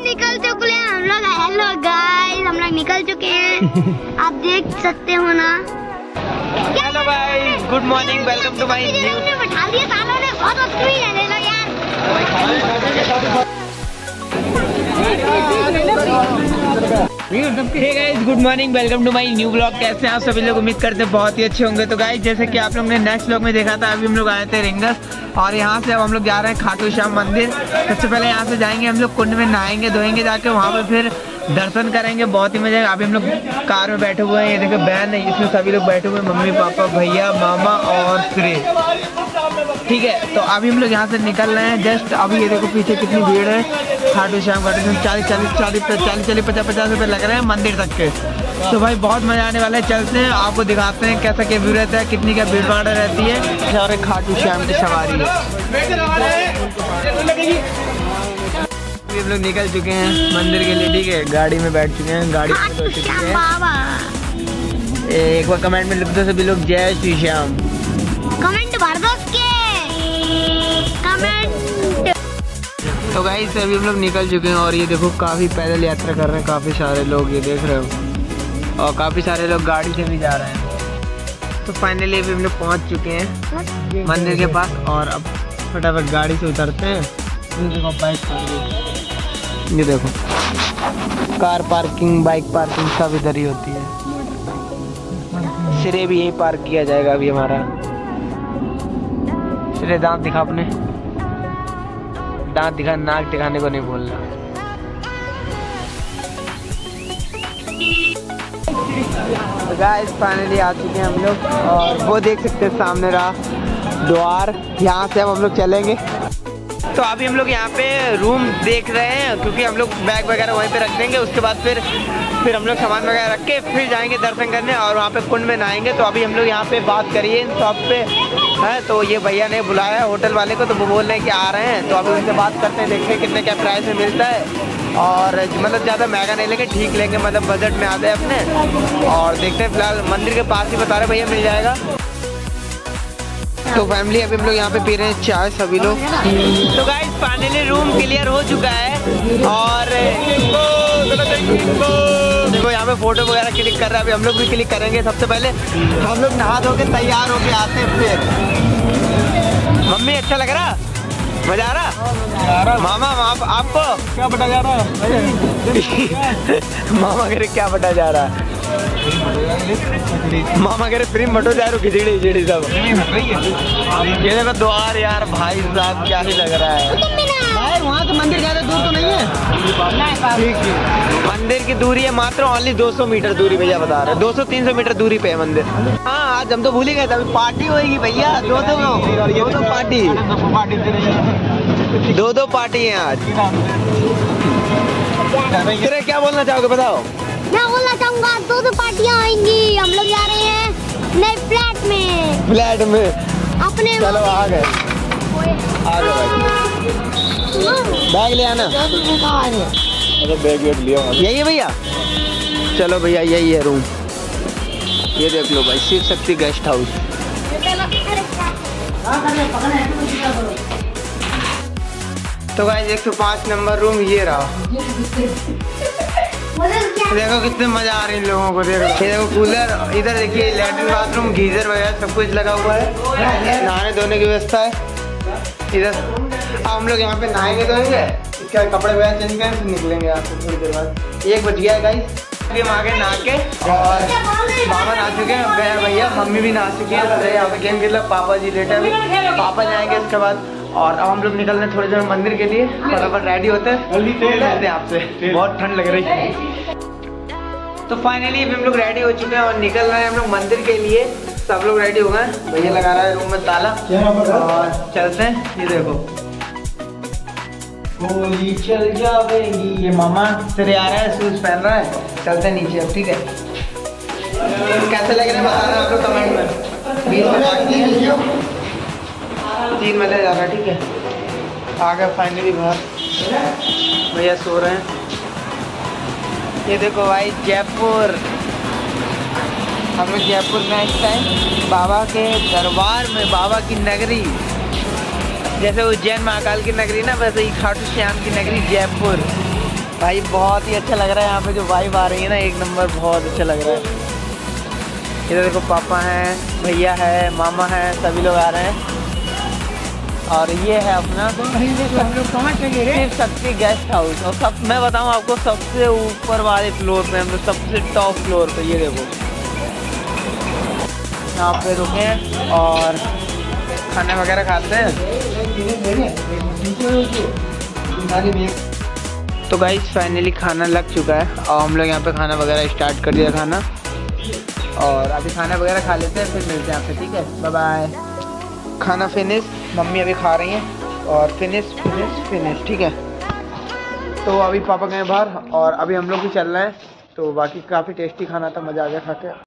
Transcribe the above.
निकल चुके हैं हम लोग। हेलो गाइस, हम लोग निकल चुके हैं। आप देख सकते हो ना। Hello guys, good morning, welcome to my new. बैठा दिया सालों ने, बहुत मस्ती है ले लो यार। Hey guys, good morning, welcome to my new blog. कैसे हैं आप सभी लोग? उम्मीद करते हैं बहुत ही अच्छे होंगे। तो गाइस, जैसे कि आप लोगों ने नेक्स्ट ब्लॉग में देखा था, अभी हम लोग आए थे रिंगस और यहाँ से अब हम लोग जा रहे हैं खाटू श्याम मंदिर। सबसे पहले यहाँ से जाएंगे हम लोग, कुंड में नहाएंगे धोएंगे जाके, वहाँ पे फिर दर्शन करेंगे। बहुत ही मजा आएगा। अभी हम लोग कार में बैठे हुए हैं, ये देखो वैन है, इसमें सभी लोग बैठे हुए हैं, मम्मी पापा भैया मामा और श्री। ठीक है, तो अभी हम लोग यहाँ से निकल रहे हैं जस्ट। अभी ये देखो पीछे कितनी भीड़ है। खाटू श्याम 40 50 रुपये लग रहे हैं मंदिर तक के। तो भाई बहुत मजा आने वाला है। चलते हैं, आपको दिखाते हैं कैसा क्या व्यू रहता है, कितनी क्या भीड़ भाड़ रहती है। और खाटू श्याम की सवारी है। हम लोग निकल चुके हैं मंदिर के लिए। ठीक है, गाड़ी में बैठ चुके हैं, गाड़ी में बैठ चुके हैं। एक बार कमेंट में लिख दो सभी लोग, जय श्री श्याम। कमेंट भर दो कमेंट। तो गाइस अभी हम लोग निकल चुके हैं और ये देखो काफी पैदल यात्रा कर रहे हैं काफी सारे लोग, ये देख रहे हो, और काफी सारे लोग गाड़ी से भी जा रहे हैं। तो फाइनली अभी हम लोग पहुंच चुके हैं मंदिर के पास और अब फटाफट गाड़ी से उतरते हैं। ये देखो बाइक पार्किंग, ये देखो कार पार्किंग, बाइक पार्किंग सब इधर ही होती है। सिरे भी यही पार्क किया जाएगा अभी हमारा। सिरे दांत दिखा अपने, दांत दिखा, नाक दिखाने को नहीं बोलना। तो गाइस फाइनली आ चुके हैं हम लोग और वो देख सकते हैं सामने रहा द्वार, यहाँ से अब हम लोग चलेंगे। तो अभी हम लोग यहाँ पे रूम देख रहे हैं क्योंकि हम लोग बैग वगैरह वहीं पे रख देंगे। उसके बाद फिर हम लोग सामान वगैरह रख के फिर जाएंगे दर्शन करने और वहाँ पे कुंड में नहाएंगे। तो अभी हम लोग यहाँ पे बात करिए इन शॉप पे है, तो ये भैया ने बुलाया है होटल वाले को, तो वो बोल रहे हैं कि आ रहे हैं। तो अभी उनसे बात करते हैं, देखते हैं कितने क्या प्राइस में मिलता है और मतलब ज़्यादा महंगा नहीं लेंगे, ठीक लेंगे, मतलब बजट में आते हैं अपने। और देखते हैं, फिलहाल मंदिर के पास ही बता रहे भैया मिल जाएगा। तो फैमिली अभी हम लोग यहाँ पे पी रहे हैं चाय सभी लोग। तो गाइस फाइनली रूम क्लियर हो चुका है और देखो यहाँ पे फोटो वगैरह क्लिक कर रहे हैं। अभी हम लोग भी क्लिक करेंगे। सबसे पहले हम लोग नहा धो के तैयार होके आते हैं फिर। मम्मी अच्छा लग रहा, मजा आ रहा? मामा आपको क्या बता जा रहा है? मामा कह रहे क्या बता जा रहा है? मामा कह रहे फ्री मटो जा रहा, खिचड़ी सब। ये देखो द्वार यार, भाई साहब क्या ही लग रहा है। वहाँ से मंदिर ज्यादा दूर तो नहीं है? ठीक है, मंदिर की दूरी है मात्र ओनली 200 मीटर दूरी भैया बता रहे हैं। 200-300 मीटर दूरी पे है मंदिर। हाँ आज हम तो भूल ही गए थे, अभी पार्टी होगी भैया। दो पार्टी है आज। तेरे क्या बोलना चाहोगे बताओ? मैं बोलना चाहूँगा 2 पार्टियाँ आएंगी। हम लोग जा रहे हैं नए फ्लैट में अपने। चलो आ गए बैग ले आना। अरे बैग लिया यही है भैया। चलो भैया यही है रूम, ये देख लो भाई, शिव शक्ति गेस्ट हाउस। तो गाइस 105 नंबर रूम ये रहा। देखो कितने मजा आ रही है इन लोगों को। देखो कूलर, इधर देखिए लैट्रिन बाथरूम, गीजर वगैरह सब कुछ लगा हुआ है, नहाने धोने की व्यवस्था है इधर। अब हम लोग यहाँ पे नहाएंगे धोएंगे, इसके कपड़े वगैरह चेंज करें फिर निकलेंगे यहाँ से थोड़ी देर बाद। 1 बज गया है गाइस। अभी हम आगे नहा के और मामा नहा चुके हैं, भैया मम्मी भी नहा चुकी है। यहाँ पे गेम खेल रहे, पापा जी लेटे अभी, पापा जाएंगे इसके बाद। और अब हम लोग निकल रहे हैं थोड़ी देर मंदिर के लिए, फटाफट रेडी होते हैं आपसे, बहुत ठंड लग रही है। तो फाइनली हम लोग रेडी हो चुके हैं और निकल रहे हैं हम लोग मंदिर के लिए। सब लोग रेडी हो गए, भैया लगा रहा है रूम में ताला और चलते हैं। ये देखो गोली चल जाएगी। ये मामा तेरे आ रहा है, शूज पहन रहा है, चलते हैं नीचे अब। ठीक है, कैसे लग रहे हैं बता रहे हैं आप लोग कमेंट में। 20 में बाकी है, 3 में ले जा रहा है। ठीक है, आ गए फाइनली बाहर, भैया सो रहे हैं। ये देखो भाई जयपुर, हम लोग जयपुर में इस टाइम बाबा के दरबार में, बाबा की नगरी। जैसे उज्जैन महाकाल की नगरी ना, वैसे ही खाटू श्याम की नगरी जयपुर। भाई बहुत ही अच्छा लग रहा है यहाँ पे, जो वाइब आ रही है ना एक नंबर, बहुत अच्छा लग रहा है। इधर देखो पापा हैं, भैया है, मामा है, सभी लोग आ रहे हैं। और ये है अपना शिव शक्ति गेस्ट हाउस। और सब मैं बताऊँ आपको, सबसे ऊपर वाले फ्लोर पे, हम लोग सबसे टॉप फ्लोर पे। ये देखो यहाँ पे रुके हैं और खाना वगैरह खाते हैं। तो गाइस फाइनली खाना लग चुका है और हम लोग यहाँ पे खाना वगैरह स्टार्ट कर दिया खाना। और अभी खाना वगैरह खा लेते हैं, फिर मिलते हैं आपसे, ठीक है? Bye bye. खाना फिनिश, मम्मी अभी खा रही हैं और फिनिश, ठीक है? तो अभी पापा गए बाहर और अभी हम लोग भी चल रहे हैं। तो बाकी काफ़ी टेस्टी खाना था, मज़ा आ गया खा के।